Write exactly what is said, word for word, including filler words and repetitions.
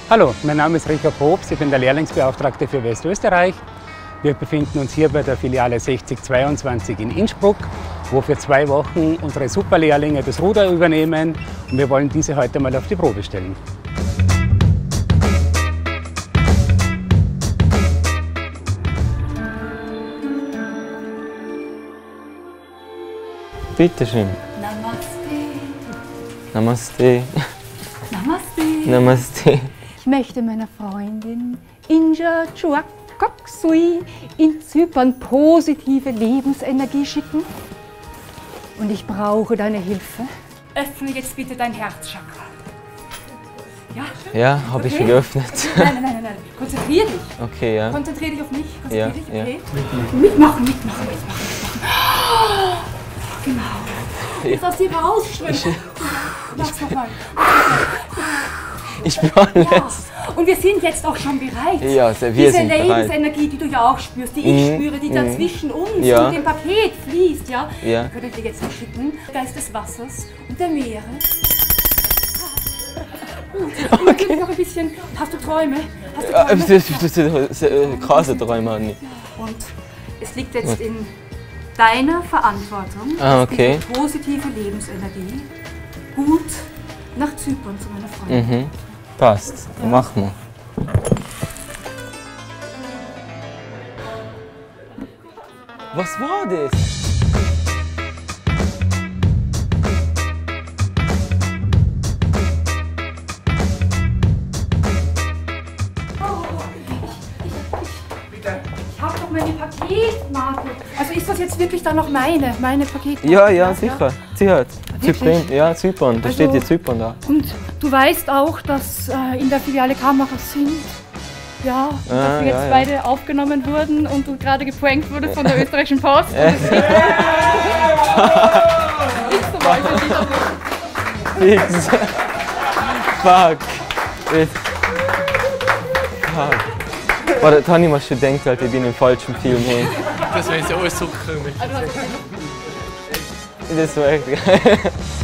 Hallo, mein Name ist Richard Probst, ich bin der Lehrlingsbeauftragte für Westösterreich. Wir befinden uns hier bei der Filiale sechzig zweiundzwanzig in Innsbruck, wo für zwei Wochen unsere Superlehrlinge das Ruder übernehmen und wir wollen diese heute mal auf die Probe stellen. Bitte schön. Namaste. Namaste. Namaste. Namaste. Ich möchte meiner Freundin Inja Chuakoksui in Zypern positive Lebensenergie schicken. Und ich brauche deine Hilfe. Öffne jetzt bitte dein Herzchakra. Ja? Ja, habe ich Okay. schon geöffnet. Nein, nein, nein, nein. Konzentrier dich. Okay, ja. Konzentrier dich auf mich. Konzentrier Ja, dich, ja. okay? Mitmachen, mitmachen, mitmachen, mitmachen. Genau. Jetzt aus dir rausschwimmen. Mach's nochmal. Ich bin alles. Ja. Und wir sind jetzt auch schon bereit. Ja, sehr- wir Diese sind bereit. Lebensenergie, die du ja auch spürst, die ich Mhm, spüre, die mhm. da zwischen uns Ja. und dem Paket fließt, ja, Ja. die können wir dir jetzt verschicken. Geist des Wassers und der Meere. Und natürlich noch ein bisschen. Hast du Träume? Hast du Ah, Träume? Das das sind krasse Träume, Anni. Und es liegt jetzt in deiner Verantwortung, Ah, dass okay. diese positive Lebensenergie gut nach Zypern zu meiner Freundin. Mhm. Passt. Mach mal. Was war das? Ich habe doch meine Paketmarke. Also ist das jetzt wirklich dann noch meine, meine Paketmarke? Ja, ja, sicher. Sicher. Zypern. Wirklich? Ja, Zypern. Da Also- steht die Zypern da. Und du weißt auch, dass äh, in der Filiale Kameras sind. Ja, und dass Ah, wir jetzt ja, ja. beide aufgenommen wurden und du gerade geprankt wurdest von der österreichischen Post. Äh. Und das ist so mal für dich. Fix. Fuck. It. Fuck. Warte, da habe ich mir schon gedacht, Alter, ich bin im falschen Film. Hey. Das wäre so alles so komisch. Also, Das war echt geil.